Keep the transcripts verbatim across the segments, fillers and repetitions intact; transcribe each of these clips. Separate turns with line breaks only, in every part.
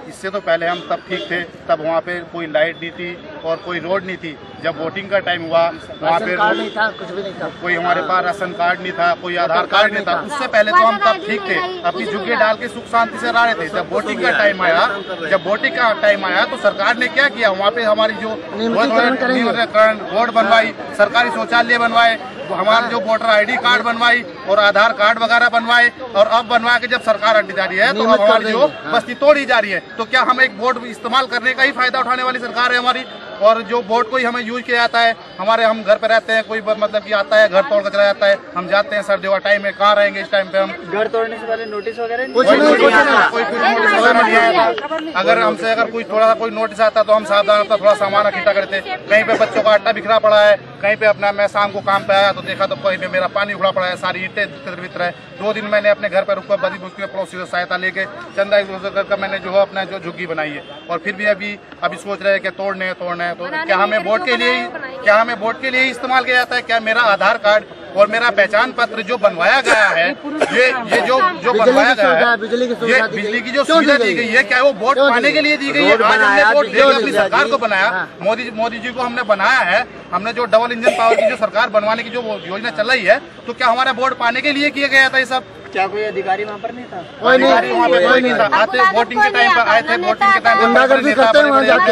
इससे तो पहले हम तब ठीक थे, तब वहाँ पे कोई लाइट नहीं थी और कोई रोड नहीं थी। जब वोटिंग का टाइम हुआ वहाँ पे
नहीं था, कुछ भी नहीं था,
कोई हमारे पास राशन कार्ड नहीं था, कोई आधार कार्ड नहीं था। उससे पहले तो हम तब ठीक थे, अपनी झुग्गी डाल के सुख शांति से रह रहे थे। जब वोटिंग का टाइम आया जब वोटिंग का टाइम आया तो सरकार ने क्या किया, वहाँ पे हमारी जो रोड बनवाई, सरकारी शौचालय बनवाए, हमारे जो वोटर आईडी कार्ड बनवाई और आधार कार्ड वगैरह बनवाए, और अब बनवा के जब सरकार हटती जा रही है तो अब हमारी जो बस्ती तोड़ी जा रही है। तो क्या हम एक वोट इस्तेमाल करने का ही फायदा उठाने वाली सरकार है हमारी, और जो वोट को ही हमें यूज किया जाता है। हमारे हम घर पे रहते हैं, कोई मतलब कि आता है घर तोड़ कर चला जाता है, हम जाते हैं सर्दियों का टाइम में, कहाँ रहेंगे इस टाइम पे हम।
घर तोड़ने से पहले नोटिस वगैरह
कोई कुछ नोटिस वगैरह नहीं आया था। अगर हमसे अगर कोई थोड़ा सा कोई नोटिस आता तो हम सावधान होता, थोड़ा सामान इकट्ठा करते। कहीं पे बच्चों का आटा बिखरा पड़ा है, कहीं पे अपना मैं शाम को काम पे आया तो देखा तो कहीं पे मेरा पानी उखड़ा पड़ा है, सारी ईंटें तितर है। दो दिन मैंने अपने घर पर रुककर बड़ी मुश्किल पड़ोसी से सहायता लेके चंदा कर मैंने जो है अपना जो झुग्गी बनाई है, और फिर भी अभी अभी सोच रहे हैं कि तोड़ने तोड़ने तो क्या हमें वोट के लिए क्या हमें वोट के लिए ही इस्तेमाल किया जाता है? क्या मेरा आधार कार्ड और मेरा पहचान पत्र जो बनवाया गया है, ये ये जो जो बनवाया गया है, ये बिजली की जो सुविधा दी गई है, क्या वो वोट पाने के लिए दी गई है? आज हमने वोट देकर अपनी सरकार को बनाया, मोदी मोदी जी को हमने बनाया है, हमने जो डबल इंजन पावर की जो सरकार बनवाने की जो योजना चल रही है, तो क्या हमारा वोट पाने के लिए किया गया था ये सब?
क्या कोई अधिकारी वहाँ पर नहीं था?
कोई अधिकारी वहाँ पे कोई नहीं था। आते वोटिंग के टाइम पर आए थे, वोटिंग के टाइम पर सारे नेता आते थे,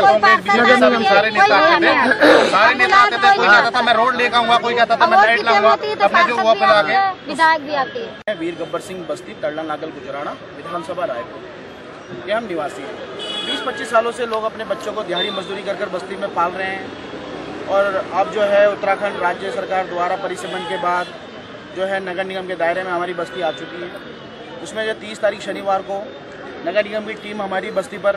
सारे नेता आते थे। कोई कहता था मैं रोड लेकर आऊंगा, कोई कहता था मैं लाइट लाऊंगा, अपने जो वो पे आके।
विधायक भी आते हैं।
वीर गब्बर सिंह बस्ती तड़ला नागल गुजराना विधानसभा रायपुर के हम निवासी हैं। बीस पच्चीस सालों से लोग अपने बच्चों को दिहाड़ी मजदूरी कर कर बस्ती में पाल रहे हैं, और अब जो है उत्तराखंड राज्य सरकार द्वारा परिसमन के बाद जो है नगर निगम के दायरे में हमारी बस्ती आ चुकी है। उसमें जो तीस तारीख शनिवार को नगर निगम की टीम हमारी बस्ती पर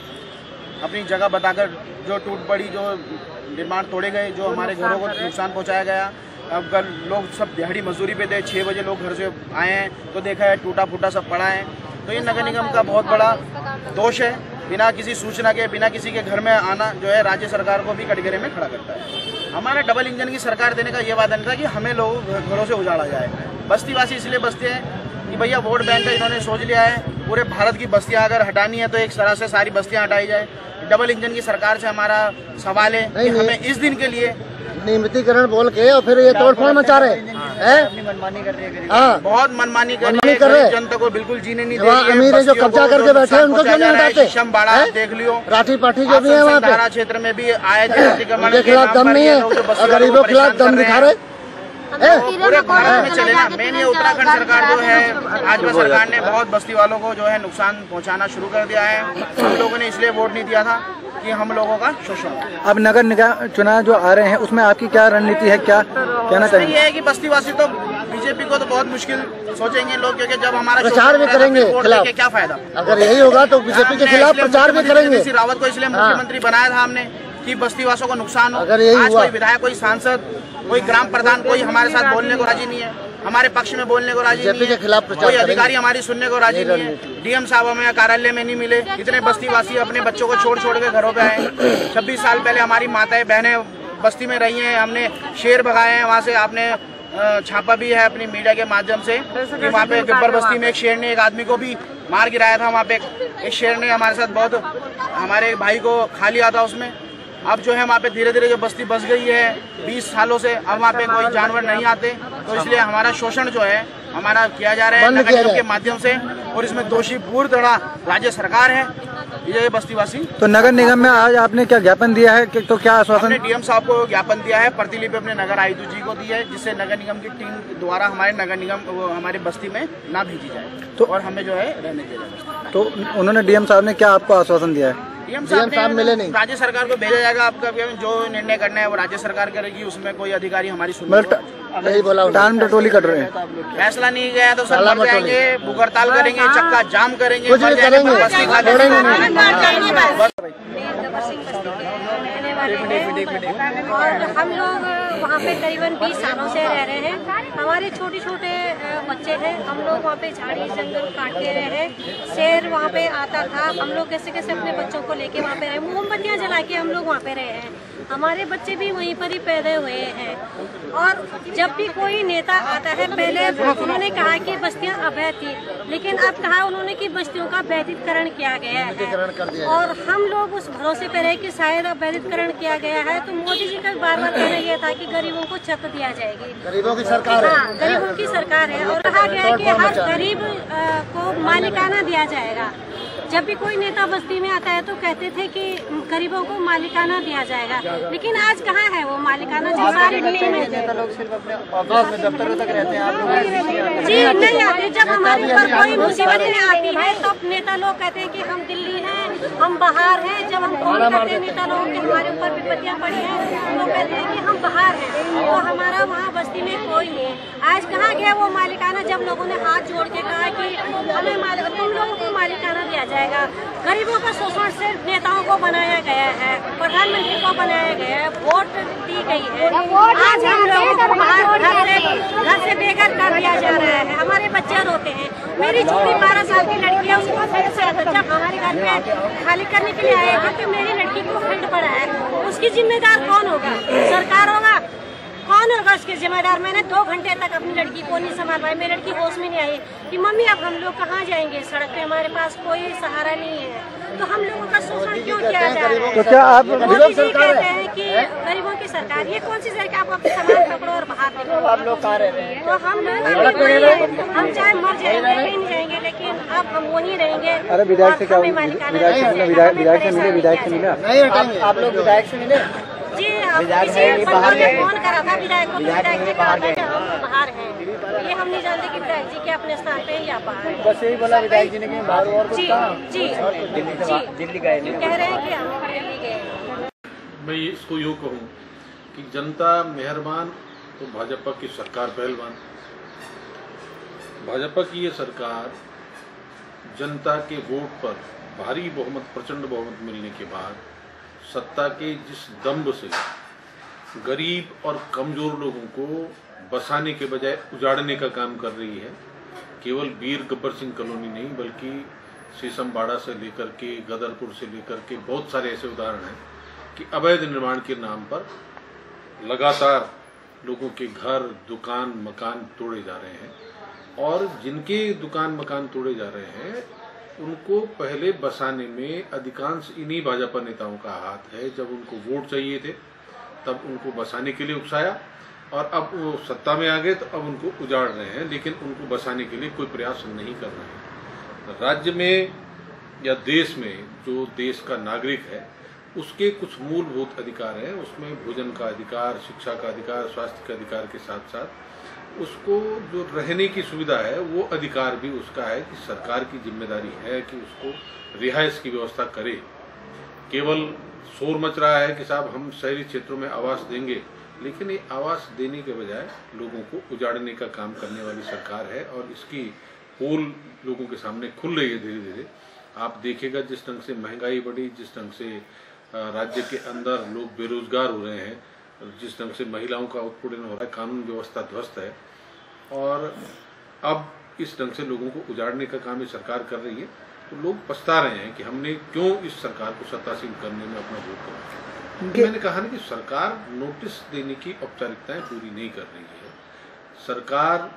अपनी जगह बताकर जो टूट पड़ी जो निर्माण तोड़े गए, जो हमारे घरों को नुकसान पहुंचाया गया, अब कल लोग सब दिहाड़ी मजदूरी पे थे, छः बजे लोग घर से आए हैं तो देखा है टूटा फूटा सब पड़ा है। तो ये नगर निगम का बहुत बड़ा दोष है। बिना किसी सूचना के, बिना किसी के घर में आना जो है राज्य सरकार को भी कटघरे में खड़ा करता है। हमारा डबल इंजन की सरकार देने का ये वादा नहीं था कि हमें लोग घरों से उजाड़ा जाए। बस्तीवासी इसलिए बसते हैं कि भैया वोट बैंक का इन्होंने सोच लिया है, पूरे भारत की बस्तियां अगर हटानी है तो एक तरह से सारी बस्तियां हटाई जाए। डबल इंजन की सरकार से हमारा सवाल है कि हमें इस दिन के लिए
नियमितीकरण बोल के और फिर ये तोड़फोड़ मचा रहे हैं, मनमानी कर रहे हैं, बहुत मनमानी कर रहे हैं, जनता को बिल्कुल जीने नहीं दे रही है। अमीर जो कब्जा करके बैठे हैं उनको क्यों नहीं हटाते? शम बाड़ा देख लियो, राठी पाठी जो भी है वहाँ पे क्षेत्र में भी आए थे, उनके खिलाफ दम नहीं है और गरीबों के खिलाफ दम दिखा रहे।
पूरे भारत में चले ना, मेन ये उत्तराखंड सरकार जो है, भाजपा सरकार ने बहुत बस्ती वालों को जो है नुकसान पहुंचाना शुरू कर दिया है। हम लोगों ने इसलिए वोट नहीं दिया था कि हम लोगों का शोषण।
अब नगर निगम चुनाव जो आ रहे हैं उसमें आपकी क्या रणनीति है, क्या कहना चाहिए?
ये है कि बस्तीवासी तो बीजेपी को तो बहुत मुश्किल सोचेंगे लोग, क्योंकि जब हमारा
प्रचार भी करेंगे खिलाफ,
क्या फायदा?
अगर यही होगा तो बीजेपी के खिलाफ प्रचार भी करेंगे।
रावत को इसलिए मुख्यमंत्री बनाया था हमने कि बस्तीवासियों को नुकसान हो।
अगर यही
आज
हुआ,
कोई विधायक, कोई सांसद, कोई ग्राम प्रधान, कोई हमारे साथ बोलने को राजी नहीं है, हमारे पक्ष में बोलने को राजी नहीं है, कोई अधिकारी हमारी सुनने को राजी नहीं है। डीएम साहब हमें कार्यालय में नहीं मिले। इतने बस्तीवासी अपने बच्चों को छोड़ छोड़ के घरों पे आए। छब्बीस साल पहले हमारी माताएं बहनें बस्ती में रही हैं, हमने शेर भगाए हैं वहाँ से। आपने छापा भी है अपनी मीडिया के माध्यम से कि वहाँ पे गब्बर बस्ती में एक शेर ने एक आदमी को भी मार गिराया था। वहाँ पे एक शेर ने हमारे साथ बहुत हमारे भाई को खा लिया था उसमें। अब जो है वहाँ पे धीरे धीरे जो बस्ती बस गई है बीस सालों से, अब वहाँ पे कोई जानवर नहीं आते, तो इसलिए हमारा शोषण जो है हमारा किया जा रहा है नगर निगम के माध्यम से, और इसमें दोषी पूर्ण तरह राज्य सरकार है, ये बस्तीवासी।
तो नगर निगम में आज आपने क्या ज्ञापन दिया है कि तो क्या आश्वासन?
डीएम साहब को ज्ञापन दिया है, प्रतिलिपि अपने नगर आयुक्त जी को दी है, जिससे नगर निगम की टीम द्वारा हमारे नगर निगम हमारी बस्ती में ना भेजी जाए, तो और हमें जो है रहने दिया जाए।
तो उन्होंने डीएम साहब ने क्या आपको आश्वासन दिया है?
डीएम साहब मिले नहीं, राज्य सरकार को भेजा जाएगा। आपका जो निर्णय करना है वो राज्य सरकार करेगी, उसमें कोई अधिकारी हमारी सुनवाई
नहीं बोला,
टाल टटोली कर रहे हैं।
फैसला नहीं गया तो सर मर जाएंगे, बुकरताल करेंगे, चक्का जाम करेंगे, मर जाएंगे, बस्ती खा लेंगे।
और हम लोग वहाँ पे करीबन बीस सालों से रह रहे हैं। हमारे छोटे छोटे बच्चे हैं, हम लोग वहाँ पे झाड़ी जंगल काट के रहे हैं। शेर वहाँ पे आता था, हम लोग कैसे कैसे अपने बच्चों को लेके वहाँ पे रहे, मोमबत्तियाँ जला के हम लोग वहाँ पे रहे हैं। हमारे बच्चे भी वहीं पर ही पैदा हुए हैं। और जब भी कोई नेता आता है, पहले उन्होंने कहा कि बस्तियां अवैध थी, लेकिन अब कहा उन्होंने कि बस्तियों का वैधिकरण किया गया है। और हम लोग उस भरोसे पे रहे कि शायद अब वैधिकरण किया गया है, तो मोदी जी का बार बार कहना यह था कि गरीबों को छत दिया जाएगी।
गरीबों की सरकार है।
हाँ, गरीबों की सरकार है। और कहा गया है कि हर गरीब को मालिकाना दिया जाएगा। जब भी कोई नेता बस्ती में आता है तो कहते थे कि गरीबों को मालिकाना दिया जाएगा, लेकिन आज कहाँ है वो मालिकाना? जो सारे
नेता लोग सिर्फ अपने ऑफिस में दफ्तरों तक रहते हैं, आप लोग
जी नहीं आते। जब हमारे ऊपर कोई मुसीबतें आती है तब नेता लोग कहते हैं कि हम दिल्ली हैं, हम बाहर हैं। जब हम फोन करते हैं नेता लोगों की हमारे ऊपर विपत्तियां पड़ी हैं, तो कहते हैं कि हम बाहर हैं, तो हमारा वहाँ बस्ती में कोई नहीं है। आज कहाँ गया वो मालिकाना? जब लोगों ने हाथ जोड़ के कहा कि हमें मालिक तुम लोगों को मालिकाना दिया जाएगा। गरीबों का शोषण से नेताओं को बनाया गया है, प्रधानमंत्री को बनाया गया है, वोट दी गई है। आज हम लोगों को बाहर घर से घर से बेघर कर दिया जा रहा है। हमारे बच्चे रोते हैं। मेरी छोटी बारह साल की लड़की है, उसको फंड से जब हमारे घर पे खाली करने के लिए आए थे तो मेरी लड़की को फंड पड़ा है। उसकी जिम्मेदार कौन होगा? सरकार होगा? कौन होगा उसके जिम्मेदार? मैंने दो घंटे तक अपनी लड़की को नहीं संभाल पाई। मेरी लड़की होश में नहीं आई कि मम्मी अब हम लोग कहाँ जाएंगे, सड़क पे हमारे पास कोई सहारा नहीं है, तो हम लोगों का शोषण क्यों किया जा रहा है?
तो क्या आप
मोदी जी कहते हैं कि गरीबों की सरकार, ये कौन सी सरकार? आप अपने सामान पकड़ो और बाहर निकलो।
आप लोग कहाँ रह रहे हैं?
तो हम लोग हम चाहे मर जाएंगे कहीं नहीं जाएंगे, लेकिन अब हम वहीं रहेंगे।
अरे विधायक से क्या विधायक से मिले विधायक से मिले विधायक से मिले
नहीं हटाएंगे। आप लोग विधायक से मिले?
जी, किसी बाहर फोन करा था विधायक को, विधायक ने कहा था कि हम बाहर हैं। ये हम नहीं जानते कि विधायक जी के अपने स्थान पे या बाहर।
बस यही बोला विधायक जी ने कि बाहर और कुछ कहा?
जी
दिल्ली से दिल्ली गए नहीं,
कह रहे हैं कि हम दिल्ली गए।
मैं इसको यूँ कहूँ कि जनता मेहरबान तो भाजपा की सरकार पहलवान। भाजपा की ये सरकार जनता के वोट पर भारी बहुमत, प्रचंड बहुमत मिलने के बाद सत्ता के जिस दम्भ से गरीब और कमजोर लोगों को बसाने के बजाय उजाड़ने का काम कर रही है। केवल वीर गब्बर सिंह कॉलोनी नहीं, बल्कि शीशमबाड़ा से लेकर के गदरपुर से लेकर के बहुत सारे ऐसे उदाहरण हैं कि अवैध निर्माण के नाम पर लगातार लोगों के घर, दुकान, मकान तोड़े जा रहे हैं। और जिनके दुकान मकान तोड़े जा रहे हैं उनको पहले बसाने में अधिकांश इन्हीं भाजपा नेताओं का हाथ है। जब उनको वोट चाहिए थे तब उनको बसाने के लिए उकसाया, और अब वो सत्ता में आ गए तो अब उनको उजाड़ रहे हैं, लेकिन उनको बसाने के लिए कोई प्रयास नहीं कर रहे हैं। राज्य में या देश में जो देश का नागरिक है उसके कुछ मूलभूत अधिकार हैं, उसमें भोजन का अधिकार, शिक्षा का अधिकार, स्वास्थ्य के अधिकार के साथ साथ उसको जो रहने की सुविधा है वो अधिकार भी उसका है कि सरकार की जिम्मेदारी है कि उसको रिहाइश की व्यवस्था करे। केवल शोर मच रहा है कि साहब हम शहरी क्षेत्रों में आवास देंगे, लेकिन ये आवास देने के बजाय लोगों को उजाड़ने का काम करने वाली सरकार है। और इसकी पोल लोगों के सामने खुल रही है धीरे धीरे। आप देखिएगा जिस ढंग से महंगाई बढ़ी, जिस ढंग से राज्य के अंदर लोग बेरोजगार हो रहे हैं, जिस ढंग से महिलाओं का उत्पीड़न हो रहा है, कानून व्यवस्था ध्वस्त है, और अब इस ढंग से लोगों को उजाड़ने का काम ये सरकार कर रही है। तो लोग पछता रहे हैं कि हमने क्यों इस सरकार को सत्तासीन करने में अपना वोट करा। मैंने कहा ना कि सरकार नोटिस देने की औपचारिकताएं पूरी नहीं कर रही है। सरकार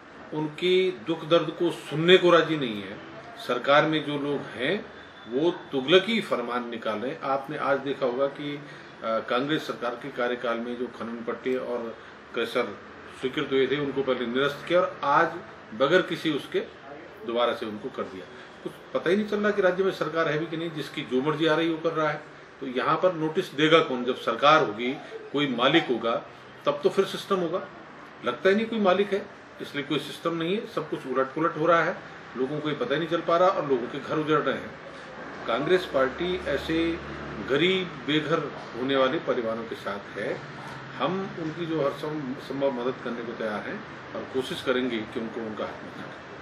उनकी दुख दर्द को सुनने को राजी नहीं है। सरकार में जो लोग हैं वो तुगलकी फरमान निकाल रहे हैं। आपने आज देखा होगा कि कांग्रेस सरकार के कार्यकाल में जो खनन पट्टे और क्रशर स्वीकृत हुए थे उनको पहले निरस्त किया, और आज बगैर किसी उसके दोबारा से उनको कर दिया। कुछ पता ही नहीं चल रहा कि राज्य में सरकार है भी कि नहीं, जिसकी जो मर्जी आ रही वो कर रहा है। तो यहाँ पर नोटिस देगा कौन? जब सरकार होगी, कोई मालिक होगा, तब तो फिर सिस्टम होगा। लगता ही नहीं कोई मालिक है, इसलिए कोई सिस्टम नहीं है। सब कुछ उलट पुलट हो रहा है, लोगों को ये पता ही नहीं चल पा रहा और लोगों के घर उजड़ रहे हैं। कांग्रेस पार्टी ऐसे गरीब बेघर होने वाले परिवारों के साथ है। हम उनकी जो हर संभव मदद करने को तैयार हैं और कोशिश करेंगे कि उनको उनका हक मिले।